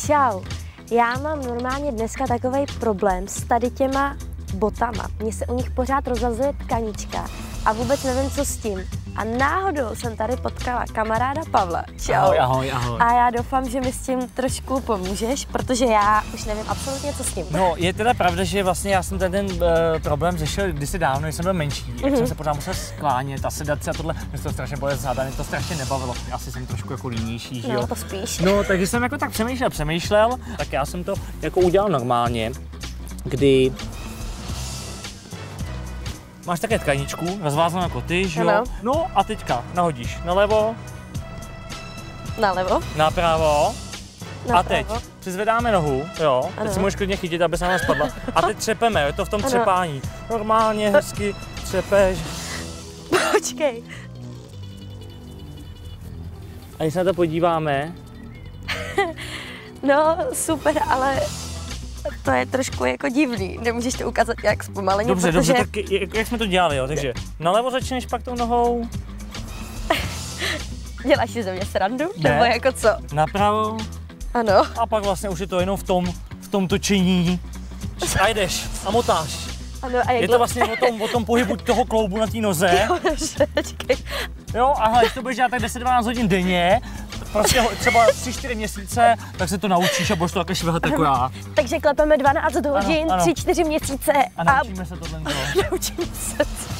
Čau. Já mám normálně dneska takovej problém s tady těma botama. Mně se u nich pořád rozhazuje tkanička a vůbec nevím, co s tím. A náhodou jsem tady potkala kamaráda Pavla. Čau. Ahoj, ahoj, ahoj. A já doufám, že mi s tím trošku pomůžeš, protože já už nevím absolutně, co s tím. No, je teda pravda, že vlastně já jsem ten problém řešil kdysi dávno, když jsem byl menší, jak jsem se pořád musel sklánět a sedat si a tohle, mě to strašně bolelo záda, mě to strašně nebavilo. Asi jsem trošku jako línější, že jo? No, to spíš. No, takže jsem jako tak přemýšlel, tak já jsem to jako udělal normálně, kdy máš také tkaničku, rozvázanou jako ty, že jo? Ano. No a teďka nahodíš nalevo, Nalevo. napravo. Napravo. A teď přizvedáme nohu, jo, Ano. teď si můžeš klidně chytit, aby se nám spadla. A teď třepeme, je to v tom třepání. Normálně, hezky třepeš. Počkej. A když se na to podíváme, No, super, ale to je trošku jako divný. Nemůžeš to ukázat jak zpomaleně, dobře, protože... dobře, tak jak jsme to dělali, jo, takže nalevo začneš pak tou nohou, Děláš si ze mě srandu? Ne. Nebo jako co? napravo Ano. a pak vlastně už je to jenom v tom točení. A jdeš a motáš. Ano, a jak Je to vlastně o tom pohybu toho kloubu na té noze. Počkej. Jo, a když to budeš dělat tak 10-12 hodin denně, prostě třeba 3-4 měsíce, tak se to naučíš a budeš to také švihat jako já. Takže klepeme 12 hodin, ano. 3-4 měsíce A naučíme se tohle. naučíme se to.